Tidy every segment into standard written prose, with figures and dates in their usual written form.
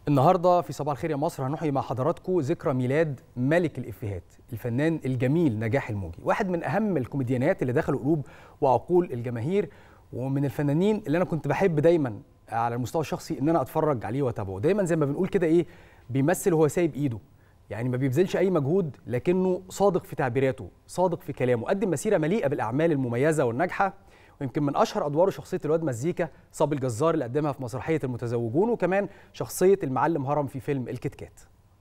النهارده في صباح الخير يا مصر هنحيي مع حضراتكم ذكرى ميلاد ملك الإفيهات الفنان الجميل نجاح الموجي، واحد من أهم الكوميديانات اللي دخلوا قلوب وعقول الجماهير، ومن الفنانين اللي أنا كنت بحب دايما على المستوى الشخصي إن أنا أتفرج عليه وأتابعه. دايما زي ما بنقول كده إيه، بيمثل وهو سايب إيده، يعني ما بيبذلش أي مجهود لكنه صادق في تعبيراته، صادق في كلامه. قدم مسيرة مليئة بالأعمال المميزة والناجحة، ويمكن من اشهر ادواره شخصيه الواد مزيكا صبي الجزار اللي قدمها في مسرحيه المتزوجون، وكمان شخصيه المعلم هرم في فيلم الكيت كات.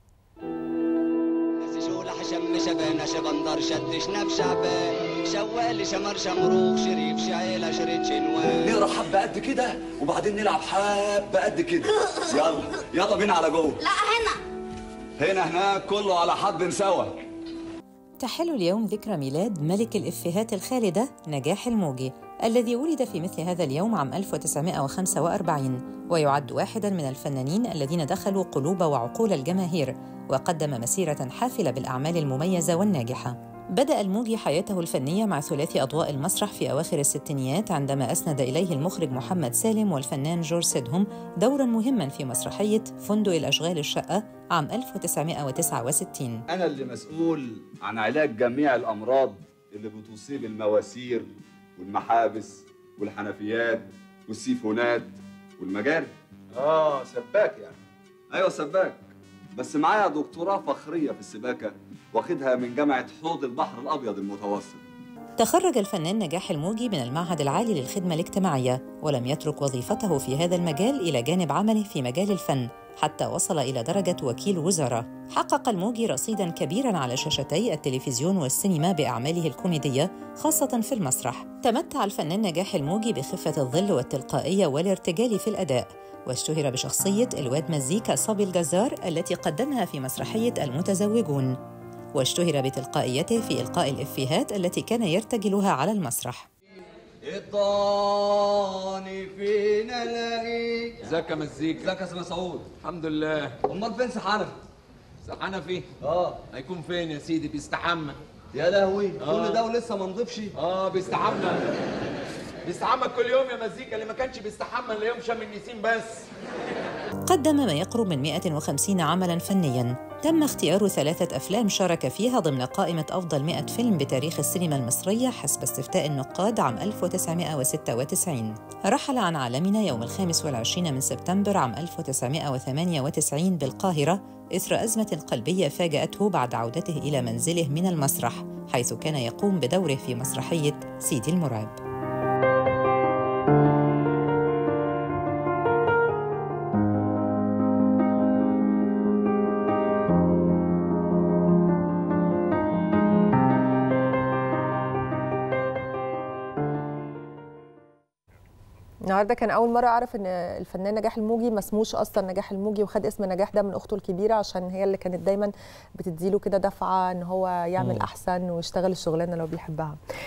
نقرا حبه قد كده وبعدين نلعب حبه قد كده. يلا بينا على جوه. لا هناك كله على حد سوا. تحل اليوم ذكرى ميلاد ملك الإفيهات الخالدة نجاح الموجي، الذي ولد في مثل هذا اليوم عام 1945، ويعد واحداً من الفنانين الذين دخلوا قلوب وعقول الجماهير، وقدم مسيرة حافلة بالأعمال المميزة والناجحة. بدأ الموجي حياته الفنية مع ثلاثي أضواء المسرح في أواخر الستينيات، عندما أسند إليه المخرج محمد سالم والفنان جورج سيدهم دوراً مهماً في مسرحية فندق الأشغال الشقة عام 1969. أنا اللي مسؤول عن علاج جميع الأمراض اللي بتصيب المواسير والمحابس والحنفيات والسيفونات والمجاري. سباك يعني؟ أيوة سباك، بس معايا دكتوراه فخرية في السباكة واخدها من جامعة حوض البحر الأبيض المتوسط. تخرج الفنان نجاح الموجي من المعهد العالي للخدمة الاجتماعية، ولم يترك وظيفته في هذا المجال إلى جانب عمله في مجال الفن حتى وصل إلى درجة وكيل وزارة. حقق الموجي رصيداً كبيراً على شاشتي التلفزيون والسينما بأعماله الكوميدية، خاصة في المسرح. تمتع الفنان نجاح الموجي بخفة الظل والتلقائية والارتجال في الأداء، واشتهر بشخصية الواد مزيكا صبي الجزار التي قدمها في مسرحية المتزوجون، واشتهر بتلقائيته في إلقاء الإفيهات التي كان يرتجلها على المسرح. الضاني فينا لاقي. ازيك يا مزيكا؟ ازيك يا سيدنا سعود؟ الحمد لله. امال فين سحنفي؟ سحنفي؟ هيكون فين يا سيدي؟ بيستحمى. يا لهوي، كل ده ولسه ما نضيفش؟ بيستحمى. بيستحمى كل يوم يا مزيكا، اللي ما كانش بيستحمى الا يوم شم النسيم بس. قدم ما يقرب من 150 عملاً فنياً، تم اختيار 3 أفلام شارك فيها ضمن قائمة أفضل 100 فيلم بتاريخ السينما المصرية حسب استفتاء النقاد عام 1996. رحل عن عالمنا يوم 25 من سبتمبر عام 1998 بالقاهرة إثر أزمة قلبية فاجأته بعد عودته إلى منزله من المسرح، حيث كان يقوم بدوره في مسرحية سيدي المرعب. النهارده كان اول مره اعرف ان الفنان نجاح الموجي ما اسموش اصلا نجاح الموجي، وخد اسم نجاح ده من اخته الكبيره عشان هي اللي كانت دايما بتديله كده دفعه ان هو يعمل احسن ويشتغل الشغلانه اللي هو بيحبها.